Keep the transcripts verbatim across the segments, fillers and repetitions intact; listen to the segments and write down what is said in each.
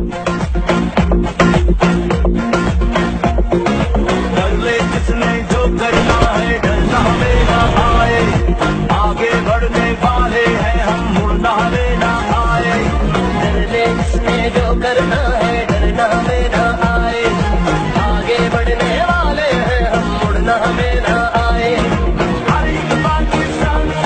कर ले जिसने जो करना है, डरना मेरा आए, आगे बढ़ने वाले हैं हम, मुड़ना लेना आए। कर ले जिसने जो करना है, डरना मेरा आए, आगे बढ़ने वाले हैं हम, मुड़ना मेरा आए। हर एक पाकिस्तानी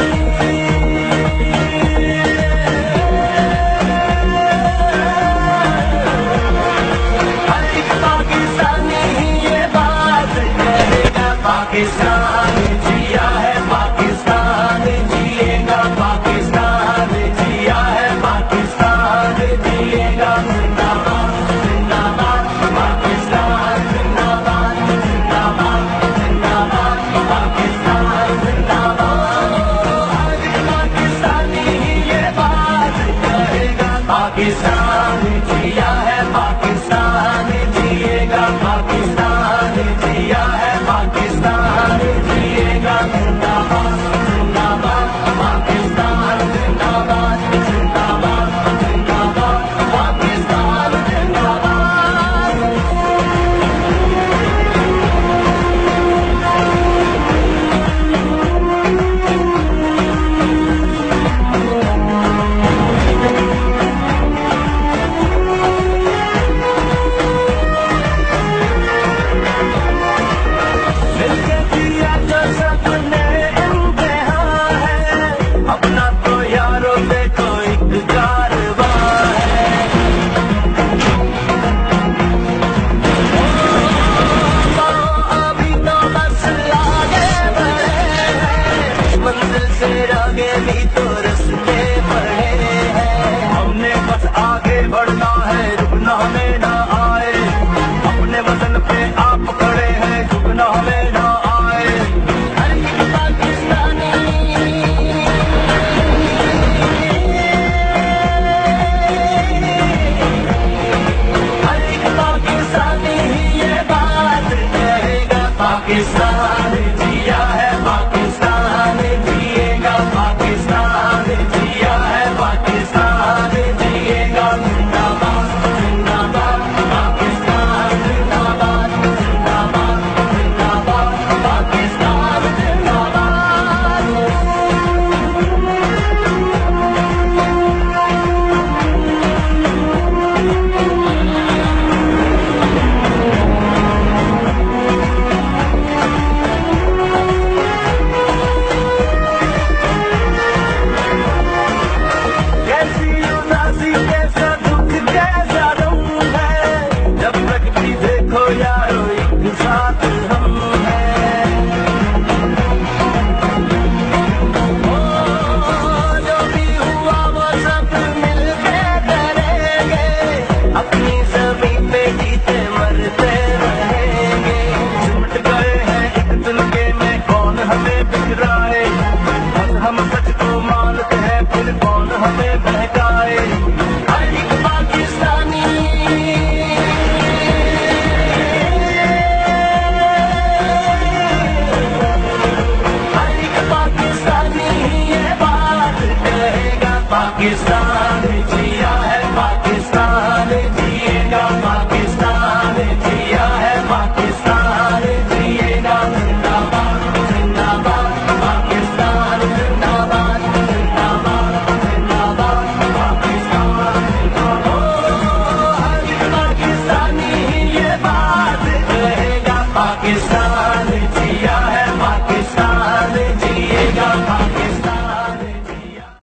हर एक पाकिस्तानी ये बात कहेगा, पाकिस्तान जिया है, पाकिस्तान जिएगा, पाकिस्तान जिया है, पाकिस्तान जिएगा। जिंदाबाद जिंदाबाद पाकिस्तान, जिंदाबाद जिंदाबाद जिंदाबाद पाकिस्तान, जिंदाबाद। हर एक पाकिस्तानी ये बात कहेगा, पाकिस्तान जिया है, पाकिस्तान जिएगा, पाकिस्तान जिया है, पाकिस्तान जिएगा। जिंदाबाद जिंदाबाद पाकिस्तान, जिंदाबाद जिंदाबाद जिंदाबाद पाकिस्तान, जिंदाबाद। मिलके जिया जो सबने इम्तिहान है, अपना तो यारो देखो एक कारवां है। अभी तो बस आगे बढ़े हैं, मंजिल से आगे भी तो रस्ते पड़े हैं। हमने बस आगे बढ़ना है, रुकना हमें ना आए, अपने वतन पे आप खड़े हैं, झुकना हमें ना आए। हर एक पाकिस्तानी हर एक पाकिस्तानी ये बात कहेगा, पाकिस्तान जिया है, पाकिस्तान जिएगा, पाकिस्तान जिया है, पाकिस्तान जिएगा। जिंदाबाद जिंदाबाद पाकिस्तान, जिंदाबाद जिंदाबाद जिंदाबाद पाकिस्तान, जिंदाबाद। कैसी उदासी कैसा दुख कैसा गम है, जब तक भी देखो यारो एक साथ हम हैं। ओ, जो भी हुआ वो सब मिलके करेंगे, अपनी जमीन पे जीते मरते रहेंगे। सिमट गए हैं एक तिनके में, कौन हमें बिखराए, बस हम सच को मानते हैं, फिर कौन हमें बहकाए। हर एक पाकिस्तानी हर एक पाकिस्तानी ये बात कहेगा, पाकिस्तान जिया है, पाकिस्तान जिएगा, पाकिस्तान जिया है, पाकिस्तान जिएगा। जिंदाबाद जिंदाबाद पाकिस्तान, जिंदाबाद जिंदाबाद जिंदाबाद पाकिस्तान, जिंदाबाद। हर एक पाकिस्तानी ये बात कहेगा, पाकिस्तान